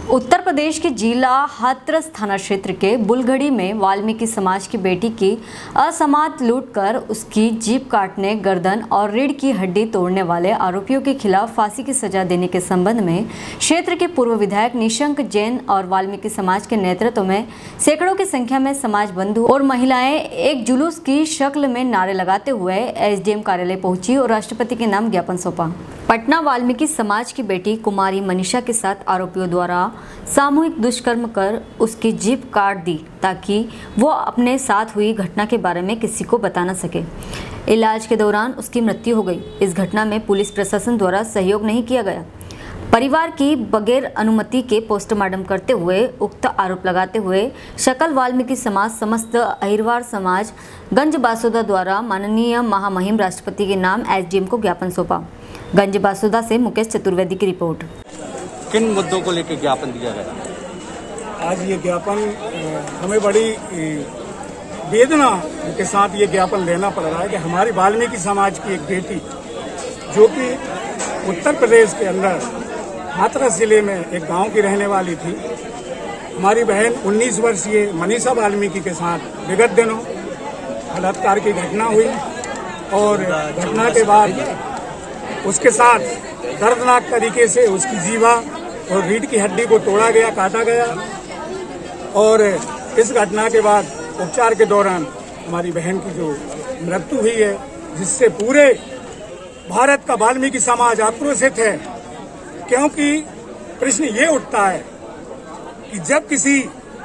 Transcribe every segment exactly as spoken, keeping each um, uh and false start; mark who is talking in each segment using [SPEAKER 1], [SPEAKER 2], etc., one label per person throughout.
[SPEAKER 1] उत्तर प्रदेश के जिला हाथरस थाना क्षेत्र के बुलगड़ी में वाल्मीकि समाज की बेटी की असामत लूटकर उसकी जीभ काटने, गर्दन और रीढ़ की हड्डी तोड़ने वाले आरोपियों के खिलाफ फांसी की सजा देने के संबंध में क्षेत्र के पूर्व विधायक निशंक जैन और वाल्मीकि समाज के नेतृत्व में सैकड़ों की संख्या में समाज बंधु और महिलाएं एक जुलूस की शक्ल में नारे लगाते हुए एसडीएम कार्यालय पहुंची और राष्ट्रपति के नाम ज्ञापन सौंपा। पटना वाल्मीकि समाज की बेटी कुमारी मनीषा के साथ आरोपियों द्वारा सामूहिक दुष्कर्म कर उसकी जीभ काट दी ताकि वो अपने साथ हुई घटना के बारे में किसी को बता न सके। इलाज के दौरान उसकी मृत्यु हो गई। इस घटना में पुलिस प्रशासन द्वारा सहयोग नहीं किया गया। परिवार की बगैर अनुमति के पोस्टमार्टम करते हुए उक्त आरोप लगाते हुए सकल वाल्मीकि समाज समस्त अहिरवार समाज गंज बासोदा द्वारा माननीय महामहिम राष्ट्रपति के नाम एसडीएम को ज्ञापन सौंपा। गंज बासोदा से मुकेश चतुर्वेदी की रिपोर्ट।
[SPEAKER 2] किन मुद्दों को लेकर ज्ञापन दिया गया?
[SPEAKER 3] आज ये ज्ञापन हमें बड़ी वेदना के साथ ये ज्ञापन लेना पड़ रहा है कि हमारी वाल्मीकि समाज की एक बेटी जो कि उत्तर प्रदेश के अंदर हाथरस जिले में एक गांव की रहने वाली थी, हमारी बहन उन्नीस वर्षीय मनीषा वाल्मीकि के साथ विगत दिनों बलात्कार की घटना हुई और घटना के बाद उसके साथ दर्दनाक तरीके से उसकी जीवा और रीढ़ की हड्डी को तोड़ा गया, काटा गया और इस घटना के बाद उपचार के दौरान हमारी बहन की जो मृत्यु हुई है, जिससे पूरे भारत का वाल्मीकि समाज आक्रोशित है। क्योंकि प्रश्न ये उठता है कि जब किसी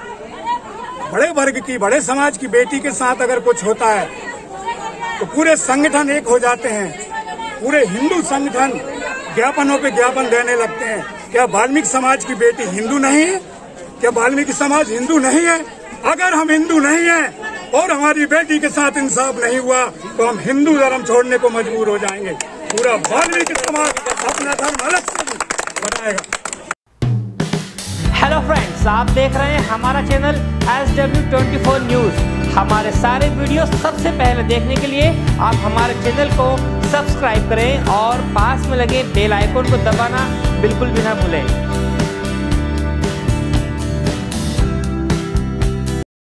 [SPEAKER 3] बड़े वर्ग की, बड़े समाज की बेटी के साथ अगर कुछ होता है तो पूरे संगठन एक हो जाते हैं, पूरे हिंदू संगठन ज्ञापनों पे ज्ञापन देने लगते हैं। क्या वाल्मीकि समाज की बेटी हिंदू नहीं है? क्या वाल्मीकि समाज हिंदू नहीं है? अगर हम हिंदू नहीं हैं और हमारी बेटी के साथ इंसाफ नहीं हुआ तो हम हिंदू धर्म छोड़ने को मजबूर हो जाएंगे। पूरा वाल्मीकि समाज अपना धर्म अलग से बनाएगा।
[SPEAKER 4] हेलो फ्रेंड्स, आप देख रहे हैं हमारा channel S W twenty four news. हमारे सारे वीडियो सबसे पहले देखने के लिए आप हमारे चैनल को सब्सक्राइब करें और पास में लगे बेल आइकन को दबाना बिल्कुल भी ना भूलें।